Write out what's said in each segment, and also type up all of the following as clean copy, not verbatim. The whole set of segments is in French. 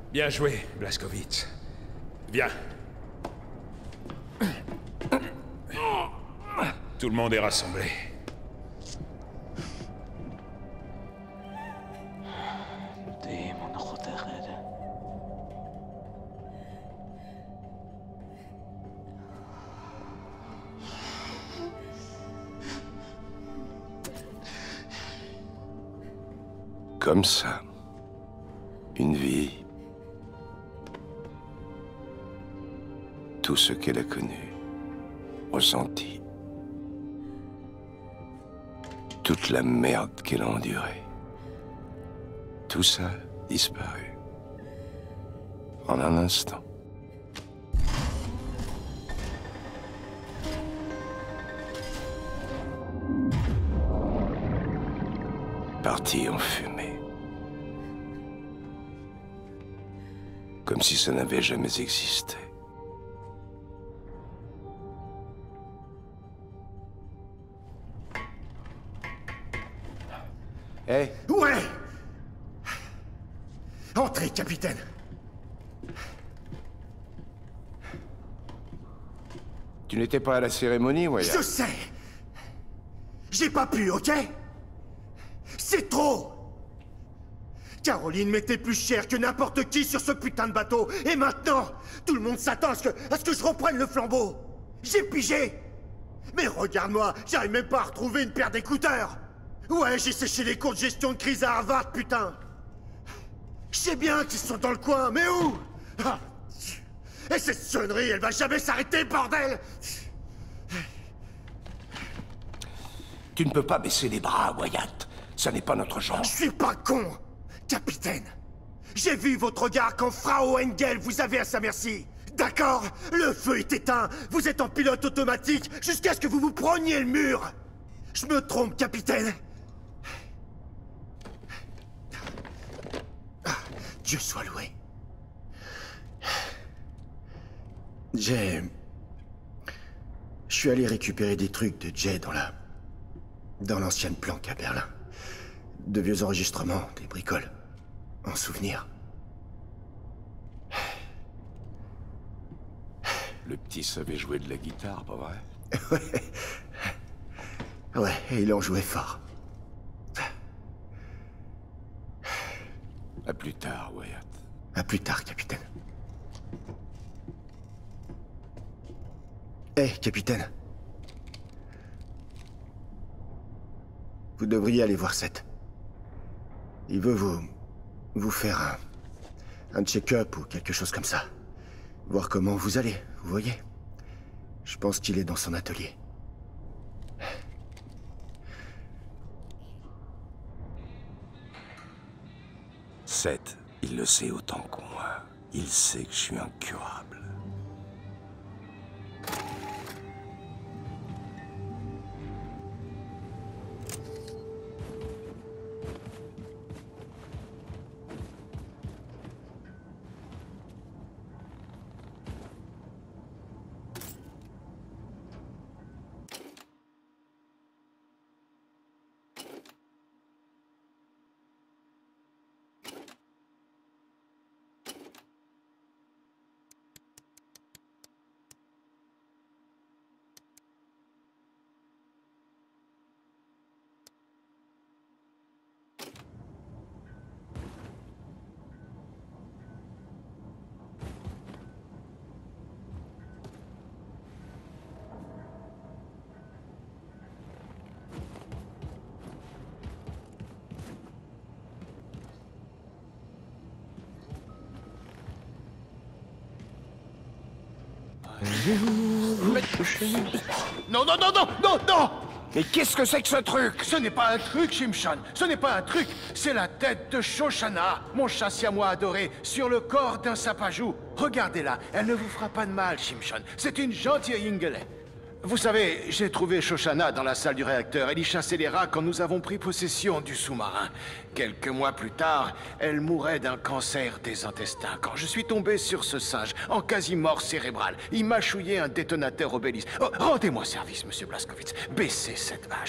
Bien joué, Blazkowicz. Viens. Tout le monde est rassemblé. Comme ça. Une vie. Tout ce qu'elle a connu. Ressenti. Toute la merde qu'elle a endurée. Tout ça disparu. En un instant. Parti en fumée. Comme si ça n'avait jamais existé. Hé hey. Ouais! Entrez, capitaine! Tu n'étais pas à la cérémonie, Wyatt? Je sais! J'ai pas pu, ok? C'est trop! Caroline m'était plus chère que n'importe qui sur ce putain de bateau. Et maintenant, tout le monde s'attend à ce que je reprenne le flambeau. J'ai pigé! Mais regarde-moi, j'arrive même pas à retrouver une paire d'écouteurs. Ouais, j'ai séché les cours de gestion de crise à Harvard, putain. Je sais bien qu'ils sont dans le coin, mais où? Ah. Et cette sonnerie, elle va jamais s'arrêter, bordel! Tu ne peux pas baisser les bras, Wyatt. Ça n'est pas notre genre. Je suis pas con, capitaine. J'ai vu votre regard quand Frau Engel vous avait à sa merci. D'accord? Le feu est éteint. Vous êtes en pilote automatique jusqu'à ce que vous vous preniez le mur. Je me trompe, capitaine? Dieu soit loué. Je suis allé récupérer des trucs de Jay dans l'ancienne planque à Berlin. De vieux enregistrements, des bricoles. En souvenir. Le petit savait jouer de la guitare, pas vrai? Ouais, et il en jouait fort. À plus tard, Wyatt. À plus tard, capitaine. Hé, capitaine. Vous devriez aller voir Seth. Il veut vous faire un check-up ou quelque chose comme ça. Voir comment vous allez, vous voyez? Je pense qu'il est dans son atelier. Seth, il le sait autant que moi. Il sait que je suis incurable. Non, non, non, non, non, non! Mais qu'est-ce que c'est que ce truc? Ce n'est pas un truc, Shimshon. Ce n'est pas un truc. C'est la tête de Shoshana, mon chat siamois adoré, sur le corps d'un sapajou. Regardez-la. Elle ne vous fera pas de mal, Shimshon. C'est une gentille Ingelay. Vous savez, j'ai trouvé Shoshana dans la salle du réacteur. Elle y chassait les rats quand nous avons pris possession du sous-marin. Quelques mois plus tard, elle mourait d'un cancer des intestins. Quand je suis tombé sur ce singe, en quasi-mort cérébrale, il m'a chouillé un détonateur obélisque. Oh, rendez-moi service, monsieur Blazkowicz. Baissez cette vache.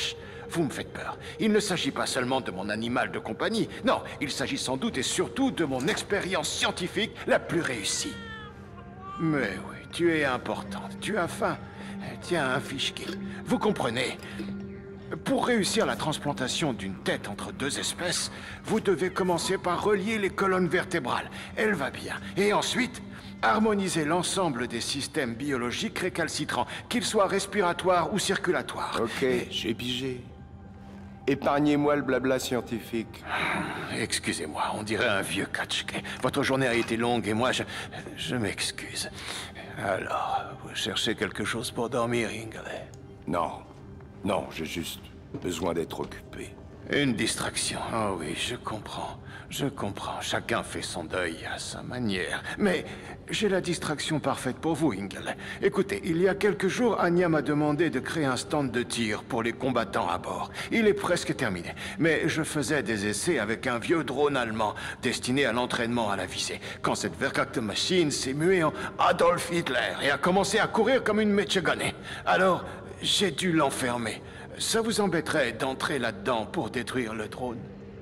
vous me faites peur. Il ne s'agit pas seulement de mon animal de compagnie. Non, il s'agit sans doute et surtout de mon expérience scientifique la plus réussie. Mais oui, tu es importante. Tu as faim. Tiens, un fichki. Vous comprenez? Pour réussir la transplantation d'une tête entre deux espèces, vous devez commencer par relier les colonnes vertébrales. Elle va bien. Et ensuite, harmoniser l'ensemble des systèmes biologiques récalcitrants, qu'ils soient respiratoires ou circulatoires. Ok, j'ai pigé. Épargnez-moi le blabla scientifique. Excusez-moi, on dirait un vieux Katchke. Votre journée a été longue et moi, je m'excuse. Alors, vous cherchez quelque chose pour dormir, Ingley? Non. Non, j'ai juste besoin d'être occupé. Une distraction. Oh oui, je comprends. Je comprends. Chacun fait son deuil à sa manière. Mais j'ai la distraction parfaite pour vous, Ingle. Écoutez, il y a quelques jours, Anya m'a demandé de créer un stand de tir pour les combattants à bord. Il est presque terminé. Mais je faisais des essais avec un vieux drone allemand destiné à l'entraînement à la visée. Quand cette Verkakte machine s'est muée en Adolf Hitler et a commencé à courir comme une Michiganais. Alors, j'ai dû l'enfermer. Ça vous embêterait d'entrer là-dedans pour détruire le drone?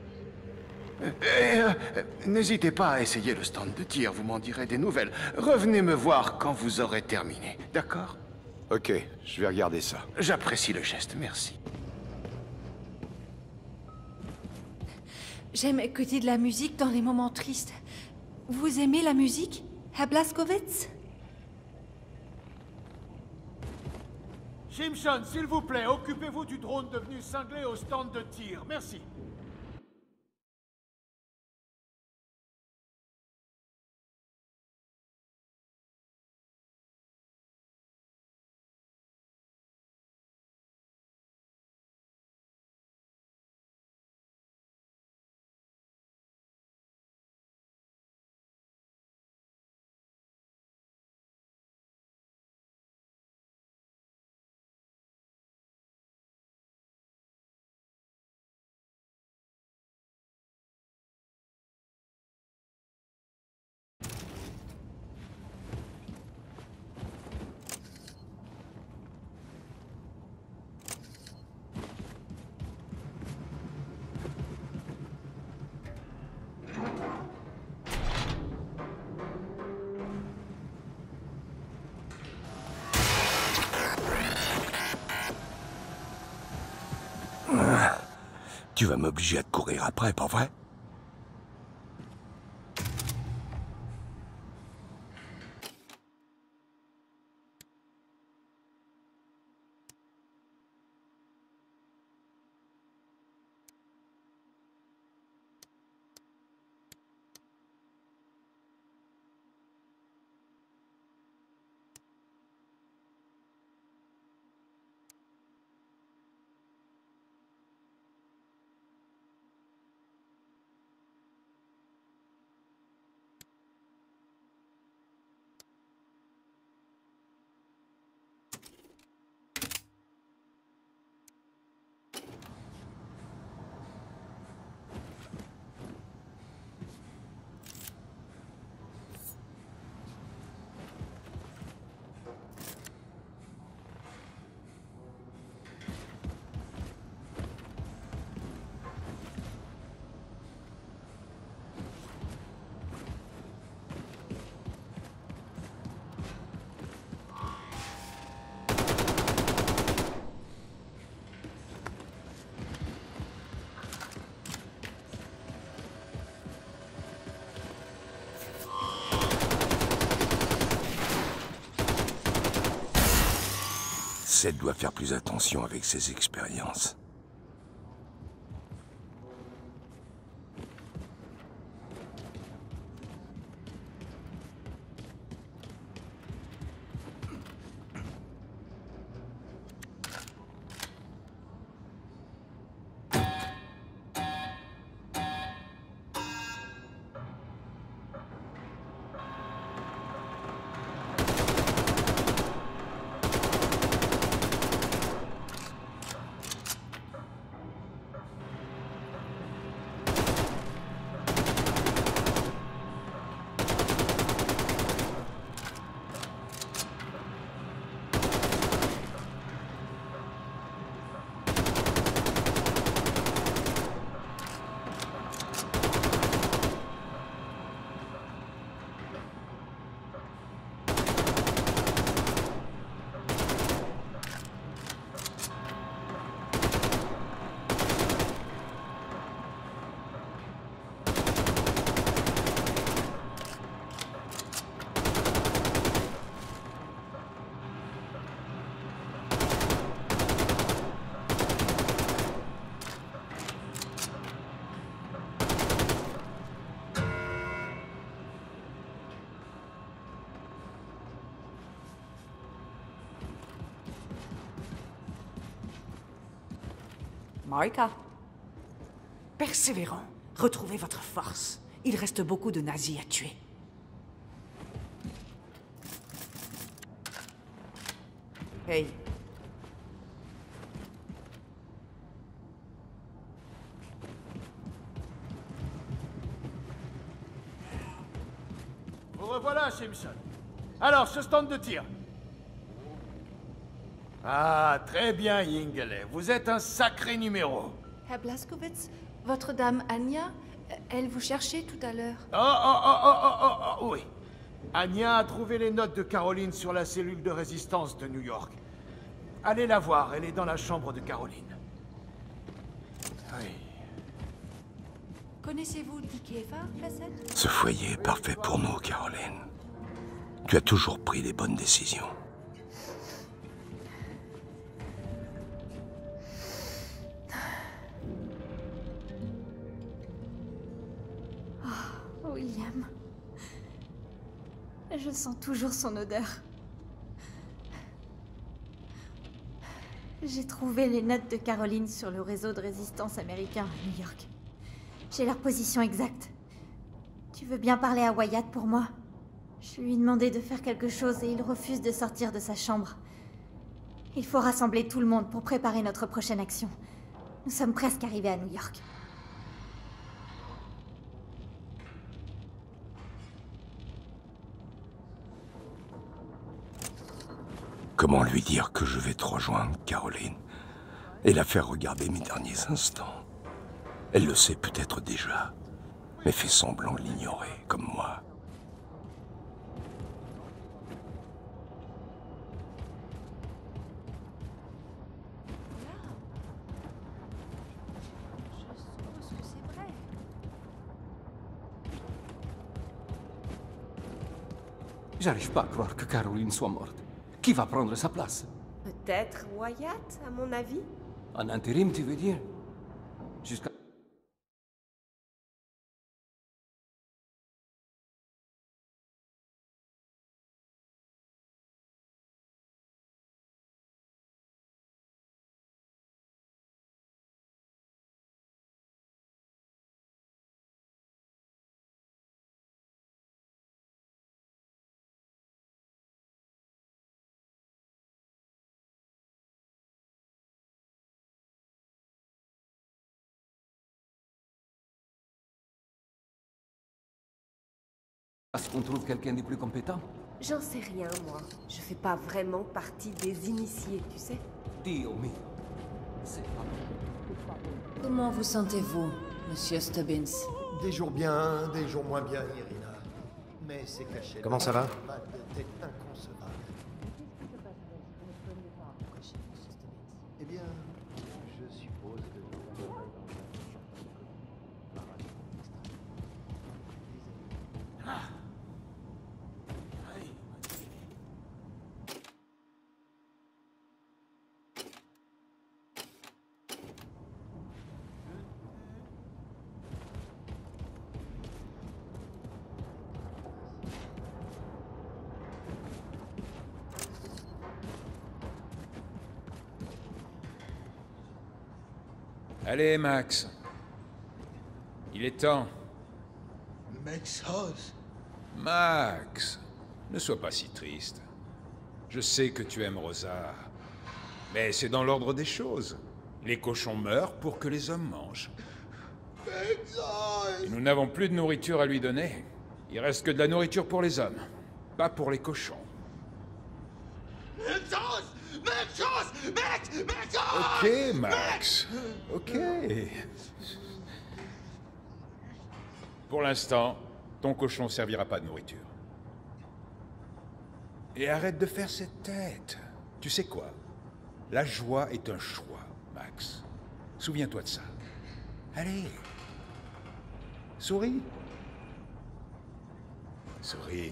N'hésitez pas à essayer le stand de tir, vous m'en direz des nouvelles. Revenez me voir quand vous aurez terminé, d'accord? Ok, je vais regarder ça. J'apprécie le geste, merci. J'aime écouter de la musique dans les moments tristes. Vous aimez la musique, Herr Blazkowicz? Simpson, s'il vous plaît, occupez-vous du drone devenu cinglé au stand de tir. Merci. Tu vas m'obliger à te courir après, pas vrai? Seth doit faire plus attention avec ses expériences. Marika. Persévérons. Retrouvez votre force. Il reste beaucoup de nazis à tuer. Hey. Vous revoilà, Simpson. Alors, ce stand de tir. Ah, très bien, Yingley. Vous êtes un sacré numéro. Herr Blaskowitz, votre dame Anya, elle vous cherchait tout à l'heure. Oui. Anya a trouvé les notes de Caroline sur la cellule de résistance de New York. Allez la voir, elle est dans la chambre de Caroline. Oui. Connaissez-vous Dick Eva, Placette? Ce foyer est parfait pour nous, Caroline. Tu as toujours pris les bonnes décisions. Oh, William. Je sens toujours son odeur. J'ai trouvé les notes de Caroline sur le réseau de résistance américain à New York. J'ai leur position exacte. Tu veux bien parler à Wyatt pour moi? Je lui ai demandé de faire quelque chose et il refuse de sortir de sa chambre. Il faut rassembler tout le monde pour préparer notre prochaine action. Nous sommes presque arrivés à New York. Comment lui dire que je vais te rejoindre, Caroline, et la faire regarder mes derniers instants? Elle le sait peut-être déjà, mais fait semblant de l'ignorer, comme moi. Je suppose que c'est vrai. J'arrive pas à croire que Caroline soit morte. Qui va prendre sa place? Peut-être Wyatt, à mon avis. En intérim, tu veux dire? Jusqu'à... Est-ce qu'on trouve quelqu'un de plus compétent? J'en sais rien, moi. Je fais pas vraiment partie des initiés, tu sais. Dio mio. C'est pas... Comment vous sentez-vous, Monsieur Stubbins? Des jours bien, des jours moins bien, Irina. Mais c'est caché. Comment ça va? T'es inconcevable. Eh bien, je suppose que vous trouverez dans Allez, Max. Il est temps. Max House. Max, ne sois pas si triste. Je sais que tu aimes Rosa. Mais c'est dans l'ordre des choses. Les cochons meurent pour que les hommes mangent. Et nous n'avons plus de nourriture à lui donner. Il reste que de la nourriture pour les hommes, pas pour les cochons. Ok, Max. Ok. Pour l'instant, ton cochon servira pas de nourriture. Et arrête de faire cette tête. Tu sais quoi? La joie est un choix, Max. Souviens-toi de ça. Allez. Souris. Souris.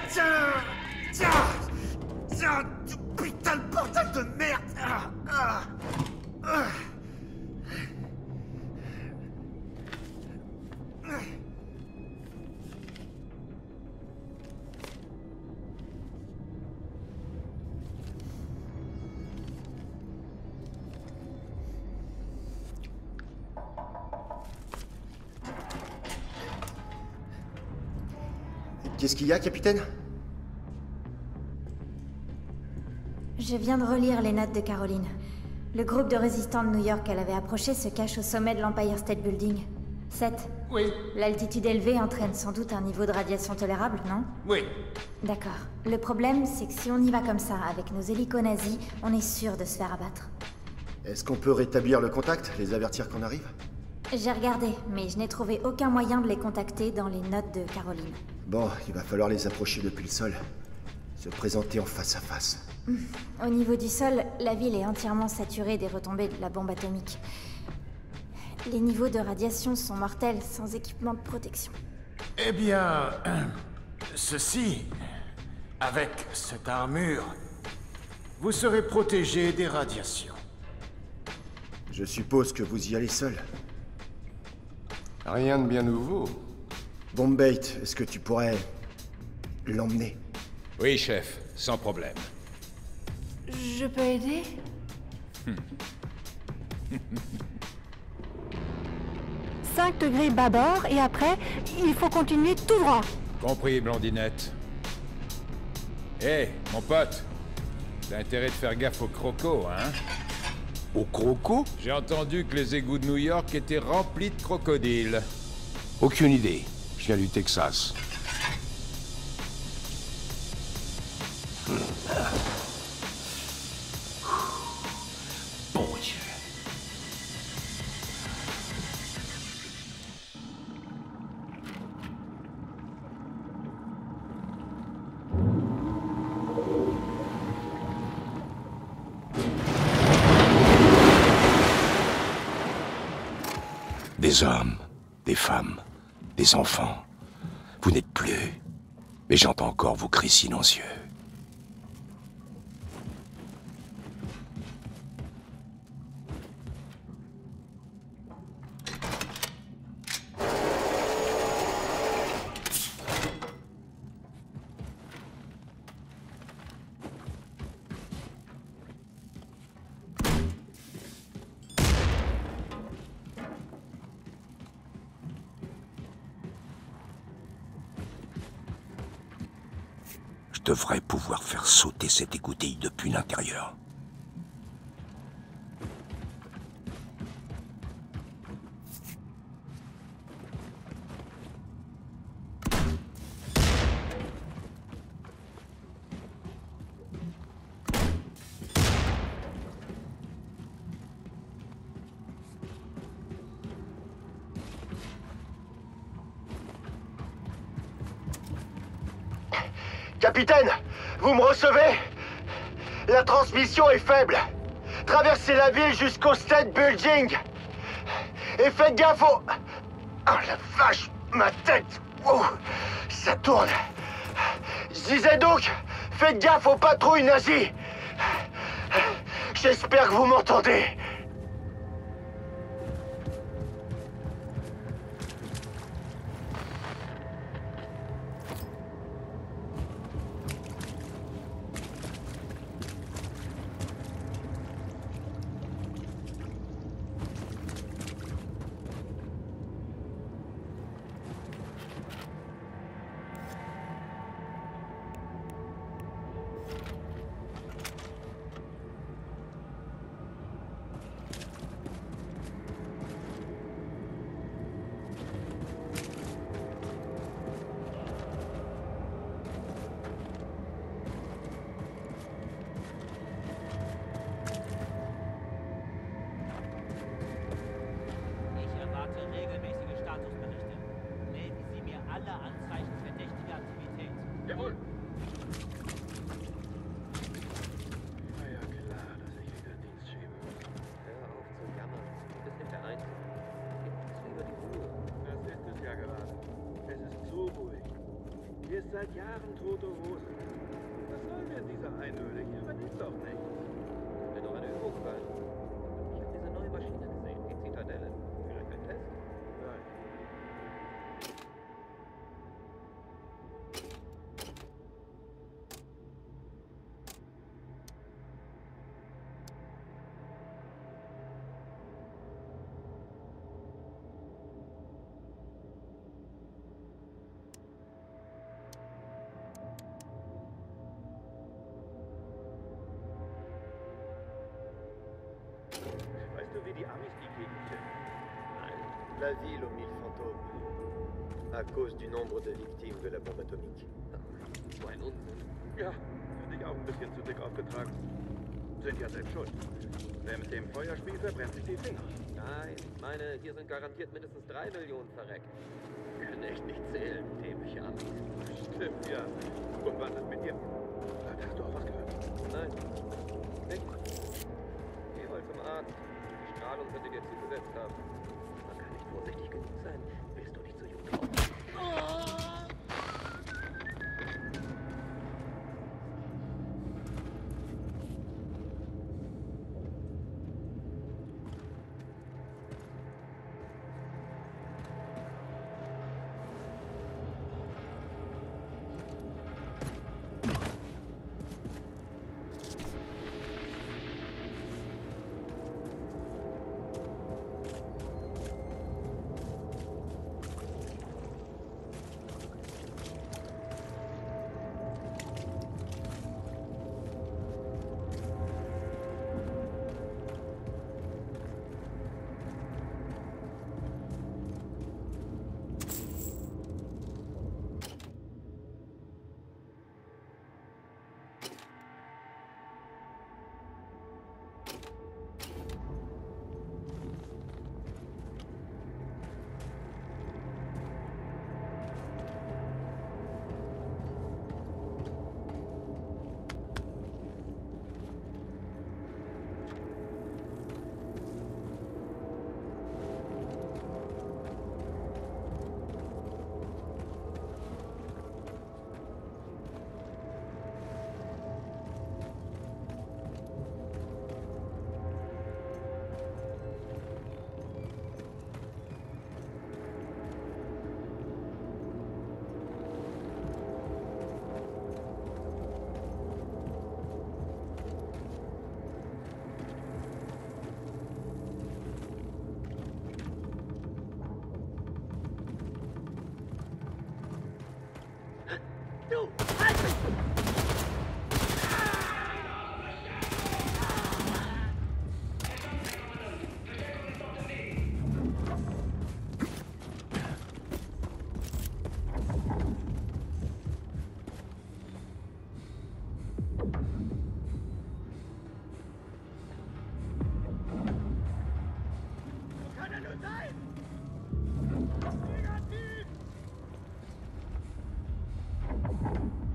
Tiens, putain de bordel de merde. Qu'est-ce qu'il y a, capitaine? Je viens de relire les notes de Caroline. Le groupe de résistants de New York qu'elle avait approché se cache au sommet de l'Empire State Building. 7. Oui. L'altitude élevée entraîne sans doute un niveau de radiation tolérable, non? Oui. D'accord. Le problème, c'est que si on y va comme ça, avec nos hélicos nazis, on est sûr de se faire abattre. Est-ce qu'on peut rétablir le contact, les avertir qu'on arrive? J'ai regardé, mais je n'ai trouvé aucun moyen de les contacter dans les notes de Caroline. Bon, il va falloir les approcher depuis le sol. Se présenter en face à face. Au niveau du sol, la ville est entièrement saturée des retombées de la bombe atomique. Les niveaux de radiation sont mortels, sans équipement de protection. Eh bien... ceci... Avec cette armure... Vous serez protégé des radiations. Je suppose que vous y allez seul. Rien de bien nouveau. Bombait, est-ce que tu pourrais... l'emmener? Oui, chef, sans problème. Je peux aider? 5 degrés bâbord et après, il faut continuer tout droit. Compris, blondinette. Hé, mon pote, t'as intérêt de faire gaffe aux crocos, hein? Aux crocos? J'ai entendu que les égouts de New York étaient remplis de crocodiles. Aucune idée. Je viens du Texas. Bon Dieu. Des hommes, des femmes, des enfants. Vous n'êtes plus. Mais j'entends encore vos cris silencieux. Je devrais pouvoir faire sauter cette écoutille depuis l'intérieur. Capitaine, vous me recevez? La transmission est faible. Traversez la ville jusqu'au State Building. Et faites gaffe au... Oh la vache, ma tête. Oh, ça tourne. Je disais donc, faites gaffe aux patrouilles nazies. J'espère que vous m'entendez. Hier ist seit Jahren tote Hose. Was sollen wir in dieser Einöde? Hier überlebt doch nicht. Könnte doch eine Übung sein. Ich habe diese neue Maschine gesehen, die Zitadelle. Vielleicht ein Test? Nein. Weißt du, wie die Amis die Gegend finden? Nein. La ville aux 1000 fantômes. À cause du nombre de victimes de la bombe atomique. So ein Unsinn. Ja, finde ich auch ein bisschen zu dick aufgetragen. Sind ja selbst schuld. Wer mit dem Feuerspiel verbrennt sich die Finger. Nein, ich meine, hier sind garantiert mindestens 3 Millionen verreckt. Können echt nicht zählen, dämliche Amis. Stimmt, ja. Und was ist mit dir? Hast du auch was gehört? Nein. Nicht. Geh mal zum Arzt. Die Strahlung könnte dir zugesetzt haben. Man kann nicht vorsichtig genug sein. Willst du nicht so jung kommen? Negativ!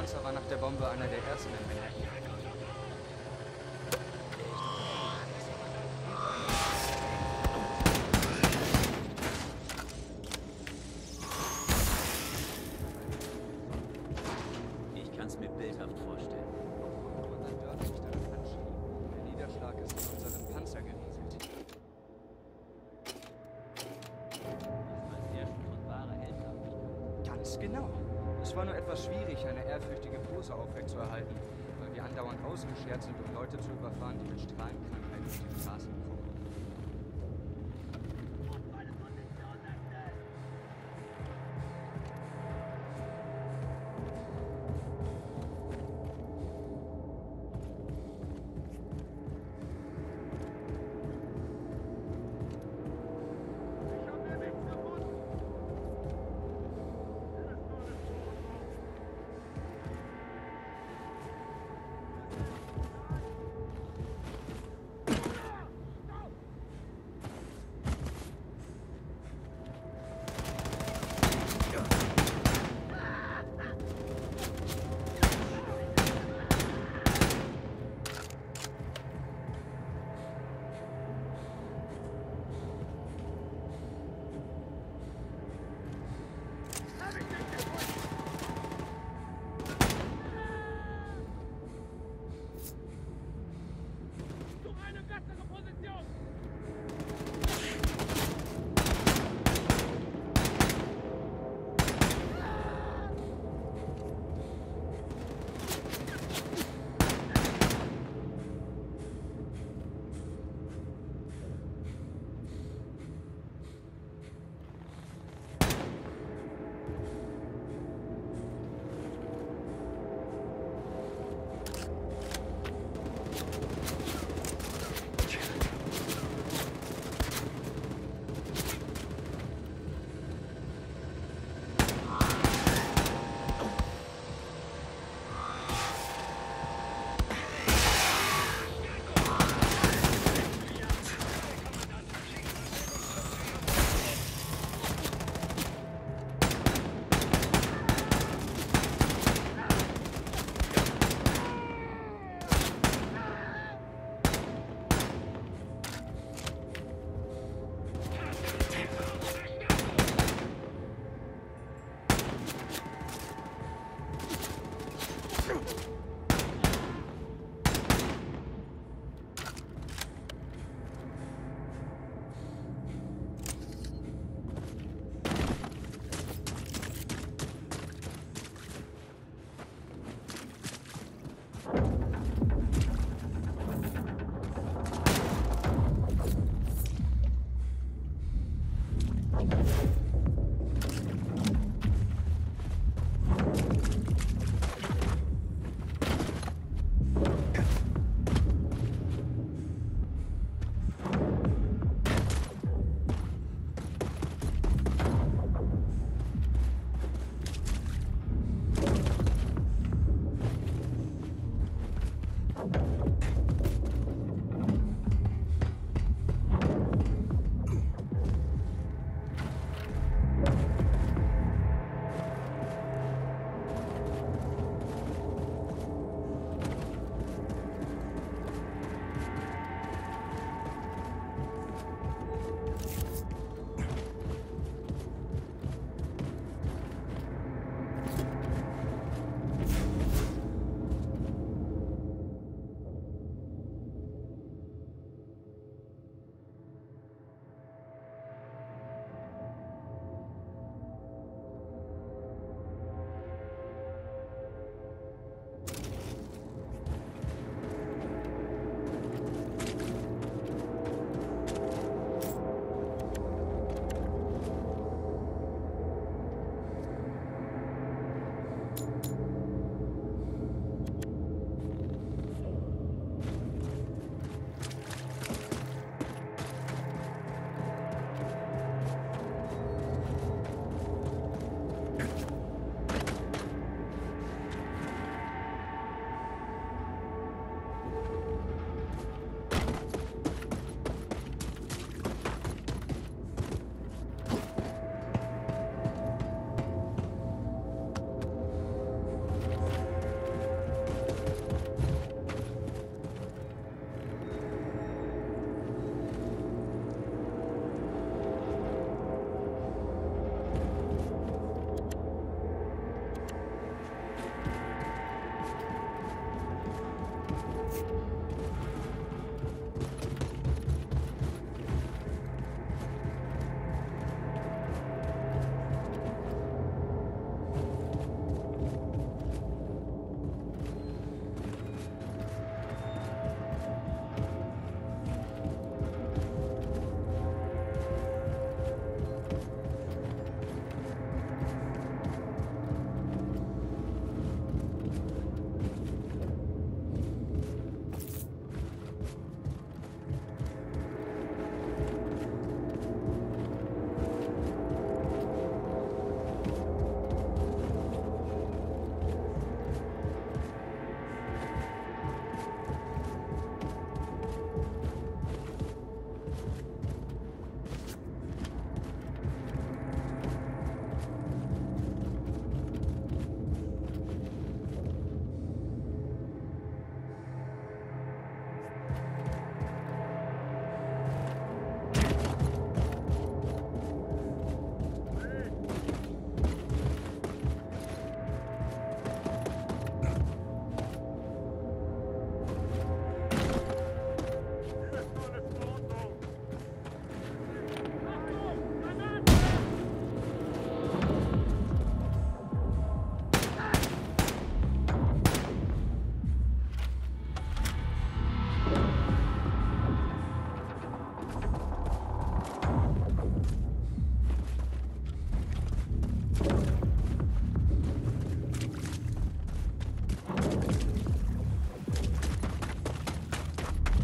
Panzer war nach der Bombe einer der ersten im Manhattan. Ich kann's mir bildhaft vorstellen. Kommandant Dörr mich daran anschrieb. Der Niederschlag ist in unseren Panzer gerieselt. Ganz genau. Es war nur etwas schwierig, eine ehrfürchtige Pose aufrechtzuerhalten, weil wir andauernd ausgeschert sind, um Leute zu überfahren, die mit Strahlenkrankheit durch die Straßen kommen.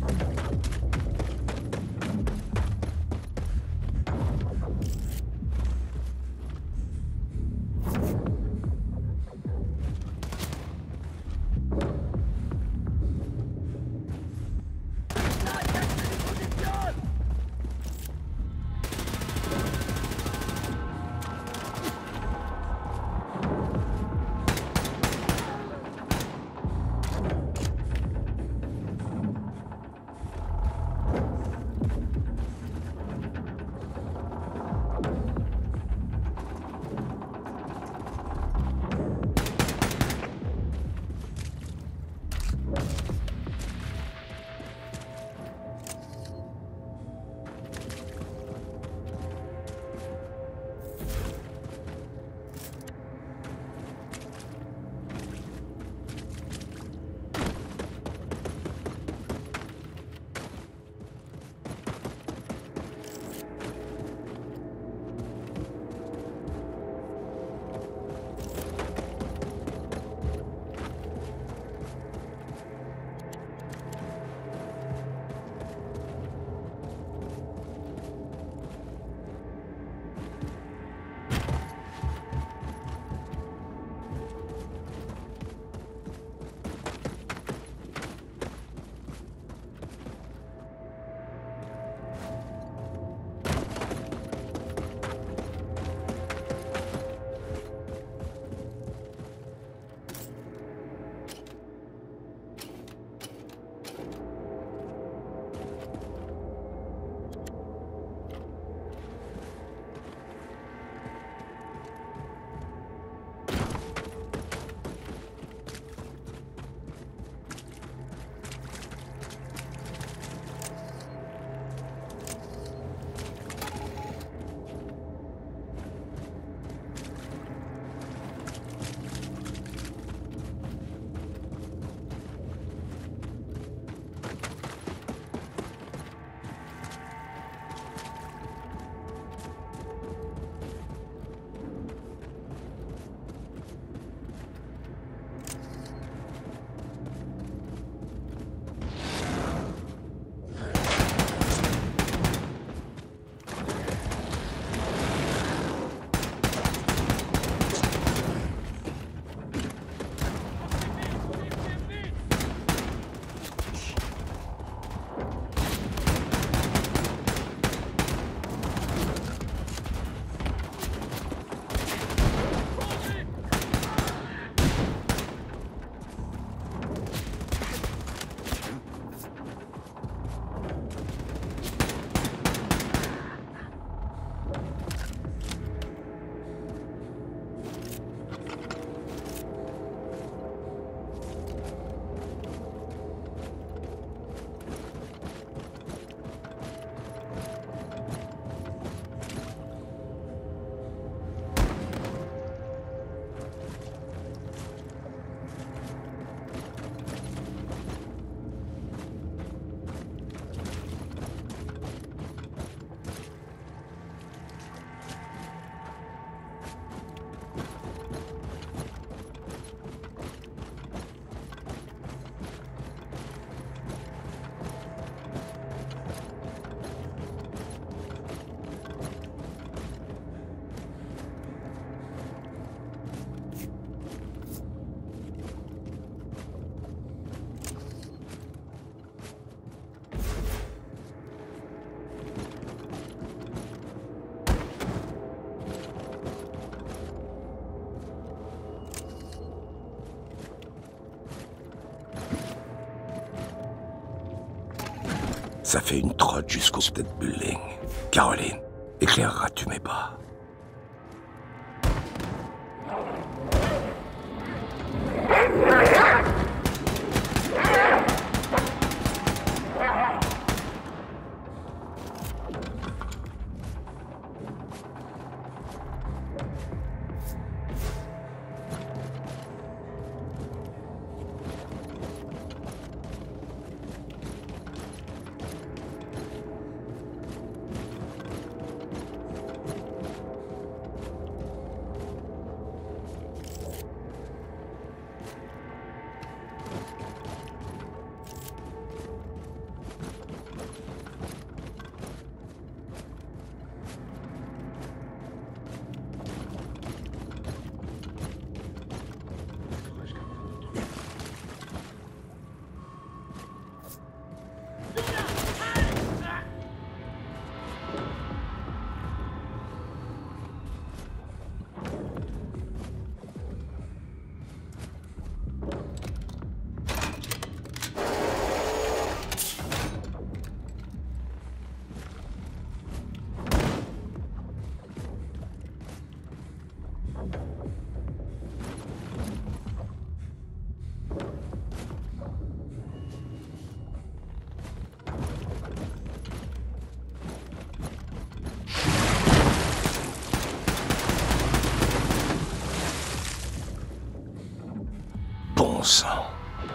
Ça fait une trotte jusqu'au State Building. Caroline, éclaireras-tu mes pas?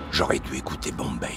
J'aurais dû écouter Bombay.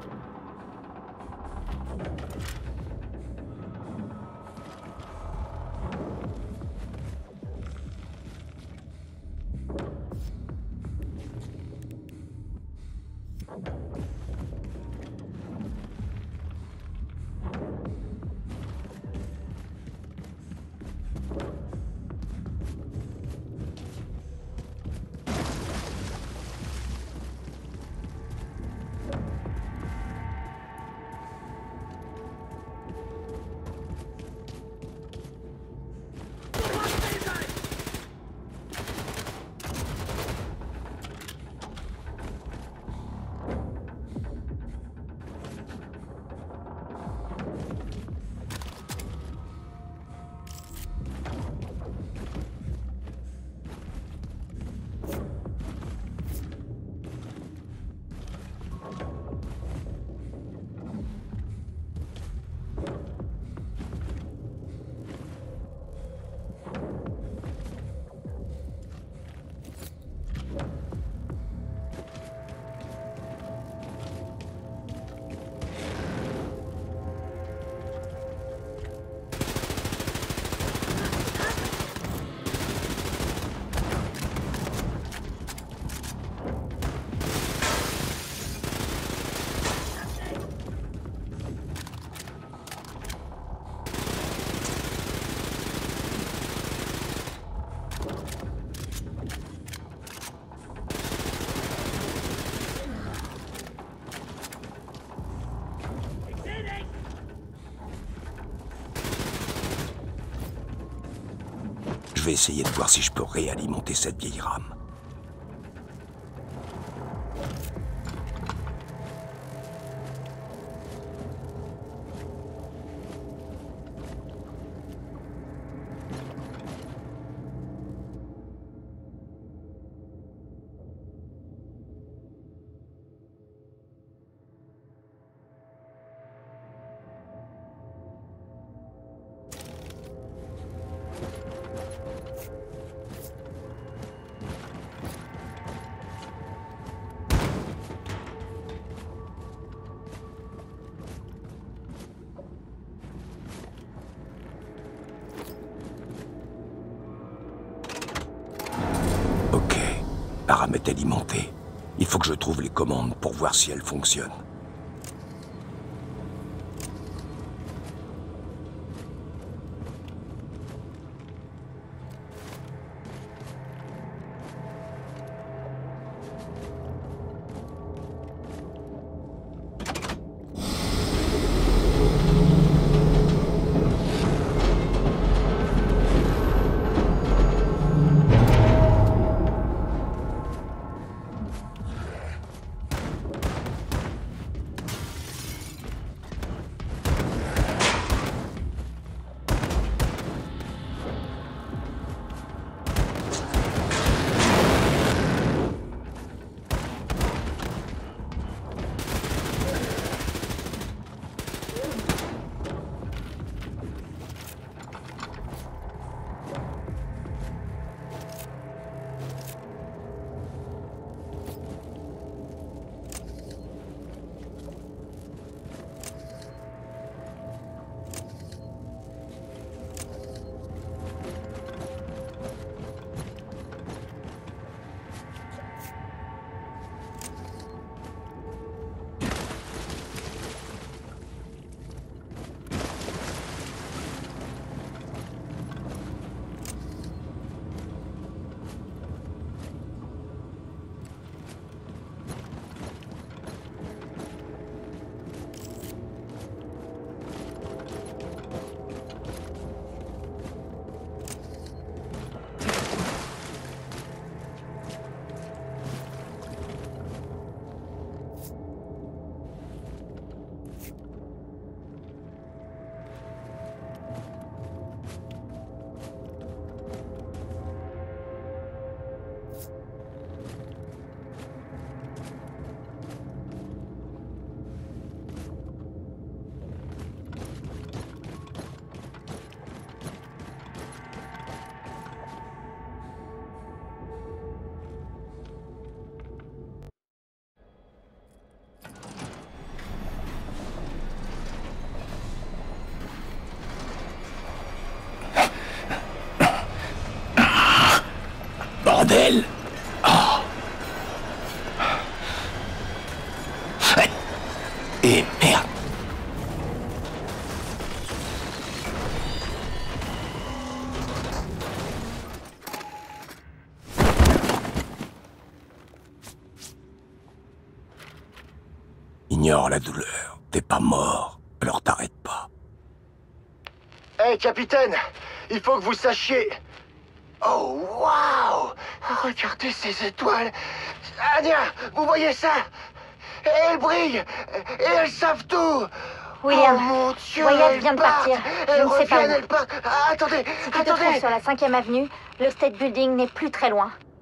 Je vais essayer de voir si je peux réalimenter cette vieille rame. La rame est alimentée. Il faut que je trouve les commandes pour voir si elles fonctionnent. encore la douleur. T'es pas mort, alors t'arrêtes pas. Hé, capitaine, il faut que vous sachiez... Oh, waouh! Regardez ces étoiles! Anya, vous voyez ça? Elles brillent! Et elles savent tout! William, oh, mon Dieu, Wyatt vient de partir. Je ne sais pas où. Elles partent. Ah, attendez, Si tu te trouves sur la 5e avenue, le State Building n'est plus très loin.